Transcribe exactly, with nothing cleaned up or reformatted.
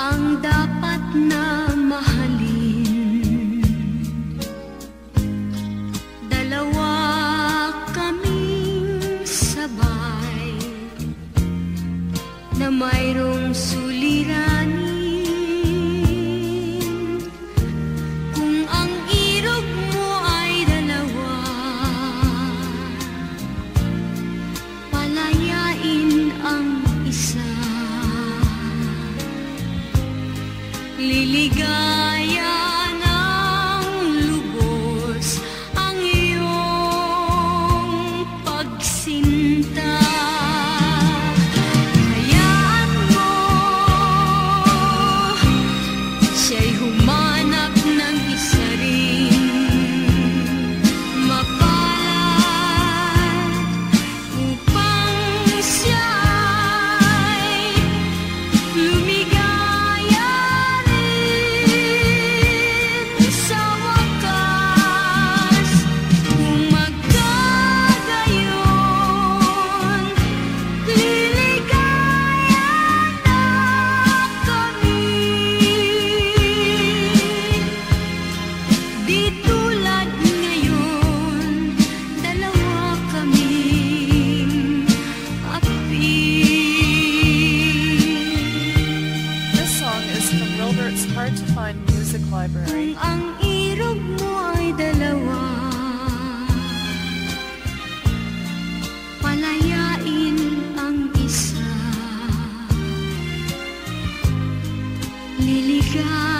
ang dapat na mahalin. Dalawa kaming sabay na mayroong suliranin. Kung ang irog mo ay dalawa, palayain ang isa. Liligaya ng lubos ang iyong pagsinta. Hayaan mo siya'y humanap ng isa rin mapalad upang siya'y lumigaya. Hard to find music library. Kung ang irog mo ay dalawa, palayain ang isa. Liligaya